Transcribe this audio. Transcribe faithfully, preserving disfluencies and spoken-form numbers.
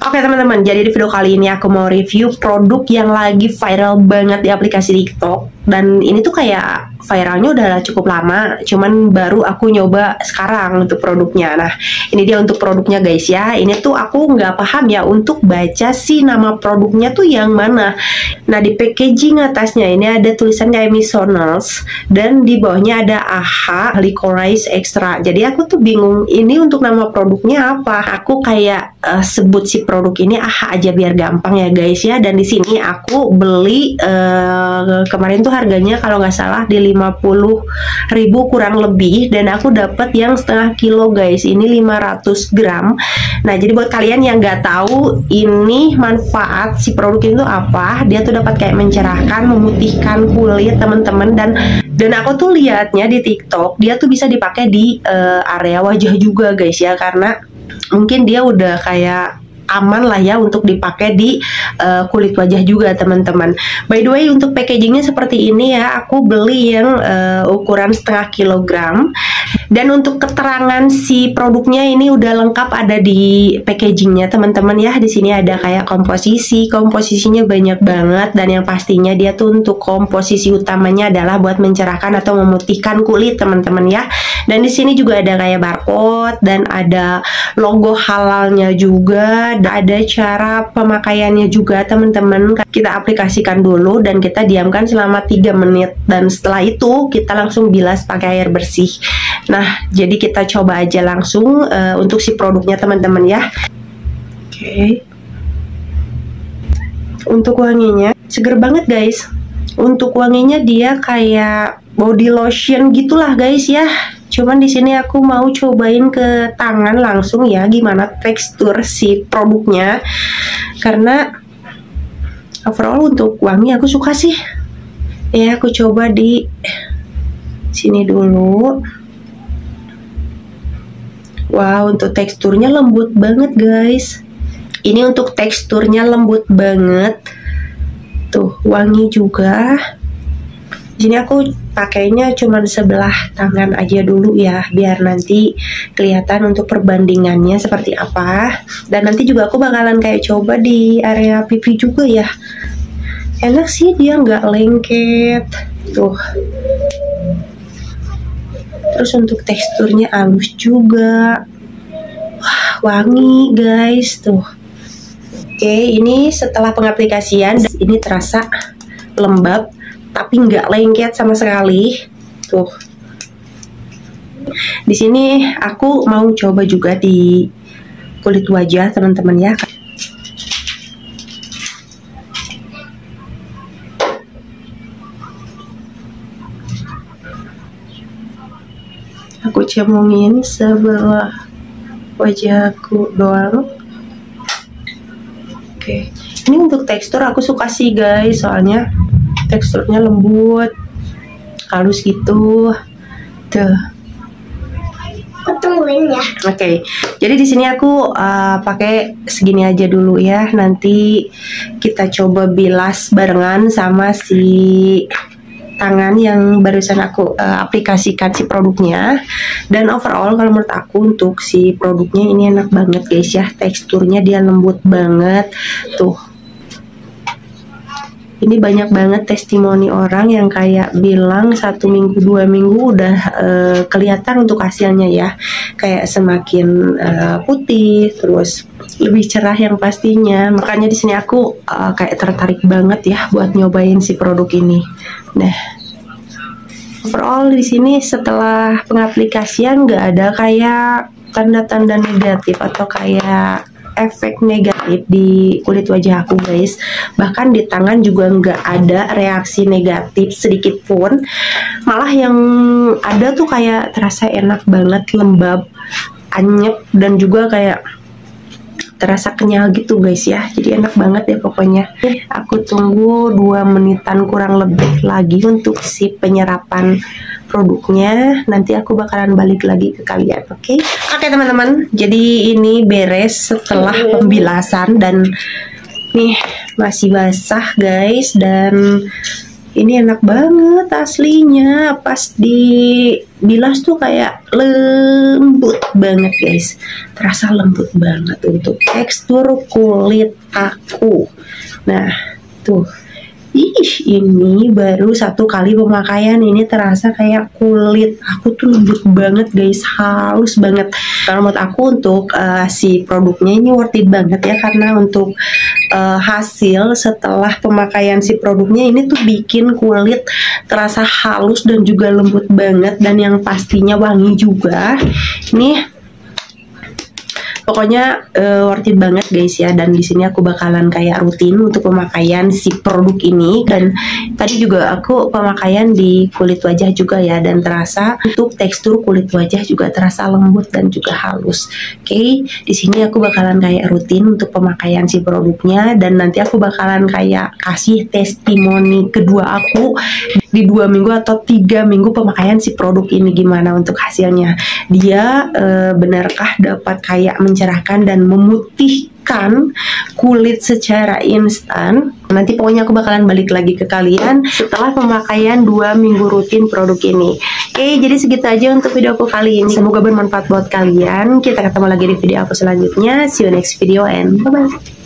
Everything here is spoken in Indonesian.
Oke teman-teman, jadi di video kali ini aku mau review produk yang lagi viral banget di aplikasi TikTok. Dan ini tuh kayak viralnya udah cukup lama, cuman baru aku nyoba sekarang untuk produknya. Nah, ini dia untuk produknya guys ya. Ini tuh aku nggak paham ya untuk baca sih nama produknya tuh yang mana. Nah, di packaging atasnya ini ada tulisannya Emisonals dan di bawahnya ada A H A Licorice Extra. Jadi aku tuh bingung ini untuk nama produknya apa. Aku kayak uh, sebut si produk ini A H A aja biar gampang ya guys ya. Dan di sini aku beli uh, kemarin tuh harganya kalau nggak salah di lima puluh ribu kurang lebih, dan aku dapat yang setengah kilo guys, ini lima ratus gram. Nah, jadi buat kalian yang nggak tahu ini manfaat si produk itu apa, dia tuh dapat kayak mencerahkan, memutihkan kulit teman-teman. Dan dan aku tuh lihatnya di TikTok dia tuh bisa dipakai di uh, area wajah juga guys ya, karena mungkin dia udah kayak aman lah ya untuk dipakai di uh, kulit wajah juga teman-teman. By the way, untuk packagingnya seperti ini ya, aku beli yang uh, ukuran setengah kilogram. Dan untuk keterangan si produknya ini udah lengkap ada di packagingnya teman-teman ya. Di sini ada kayak komposisi, komposisinya banyak banget, dan yang pastinya dia tuh untuk komposisi utamanya adalah buat mencerahkan atau memutihkan kulit teman-teman ya. Dan di sini juga ada kayak barcode dan ada logo halalnya juga, dan ada cara pemakaiannya juga teman-teman. Kita aplikasikan dulu dan kita diamkan selama tiga menit, dan setelah itu kita langsung bilas pakai air bersih. Nah, jadi kita coba aja langsung uh, untuk si produknya teman-teman ya. Oke. Okay. Untuk wanginya seger banget guys. Untuk wanginya dia kayak body lotion gitulah guys ya. Cuman di sini aku mau cobain ke tangan langsung ya, gimana tekstur si produknya. Karena overall untuk wangi aku suka sih. Ya, aku coba di sini dulu. Wow, untuk teksturnya lembut banget guys. Ini untuk teksturnya lembut banget. Tuh, wangi juga. Di sini aku pakainya cuma sebelah tangan aja dulu ya, biar nanti kelihatan untuk perbandingannya seperti apa. Dan nanti juga aku bakalan kayak coba di area pipi juga ya. Enak sih, dia nggak lengket. Tuh. Terus untuk teksturnya halus juga. Wah, wangi guys tuh. Oke, ini setelah pengaplikasian, ini terasa lembab tapi nggak lengket sama sekali. Tuh. Di sini aku mau coba juga di kulit wajah teman-teman ya. Aku cemungin sebelah wajahku doang. Oke, ini untuk tekstur aku suka sih guys, soalnya teksturnya lembut, halus gitu. Tuh. Tungguin ya. Oke, jadi di sini aku uh, pakai segini aja dulu ya. Nanti kita coba bilas barengan sama si tangan yang barusan aku uh, aplikasikan si produknya. Dan overall kalau menurut aku untuk si produknya ini enak banget guys ya, teksturnya dia lembut banget tuh. Ini banyak banget testimoni orang yang kayak bilang satu minggu dua minggu udah uh, kelihatan untuk hasilnya ya, kayak semakin uh, putih, terus lebih cerah yang pastinya. Makanya di sini aku uh, kayak tertarik banget ya buat nyobain si produk ini. Nah, overall di sini setelah pengaplikasian nggak ada kayak tanda-tanda negatif atau kayak efek negatif di kulit wajah aku guys. Bahkan di tangan juga nggak ada reaksi negatif sedikit pun. Malah yang ada tuh kayak terasa enak banget, lembab, anyep, dan juga kayak terasa kenyal gitu guys ya. Jadi enak banget ya pokoknya. Aku tunggu dua menitan kurang lebih lagi untuk si penyerapan produknya. Nanti aku bakalan balik lagi ke kalian. Oke, okay? Oke okay, teman-teman, jadi ini beres setelah pembilasan, dan nih masih basah guys, dan Ini enak banget aslinya, pas dibilas tuh kayak lembut banget guys, terasa lembut banget untuk tekstur kulit aku. Nah tuh, ih ini baru satu kali pemakaian ini terasa kayak kulit aku tuh lembut banget guys, halus banget. Kalau menurut aku untuk uh, si produknya ini worth it banget ya, karena untuk uh, hasil setelah pemakaian si produknya ini tuh bikin kulit terasa halus dan juga lembut banget, dan yang pastinya wangi juga. Ini pokoknya uh, worth it banget guys ya, dan di sini aku bakalan kayak rutin untuk pemakaian si produk ini. Dan tadi juga aku pemakaian di kulit wajah juga ya, dan terasa untuk tekstur kulit wajah juga terasa lembut dan juga halus. Oke, okay, di sini aku bakalan kayak rutin untuk pemakaian si produknya, dan nanti aku bakalan kayak kasih testimoni kedua aku di dua minggu atau tiga minggu pemakaian si produk ini gimana untuk hasilnya. Dia uh, benarkah dapat kayak mencerahkan dan memutihkan kulit secara instan? Nanti pokoknya aku bakalan balik lagi ke kalian setelah pemakaian dua minggu rutin produk ini. Oke, jadi segitu aja untuk video aku kali ini. Semoga bermanfaat buat kalian. Kita ketemu lagi di video aku selanjutnya. See you next video and bye bye.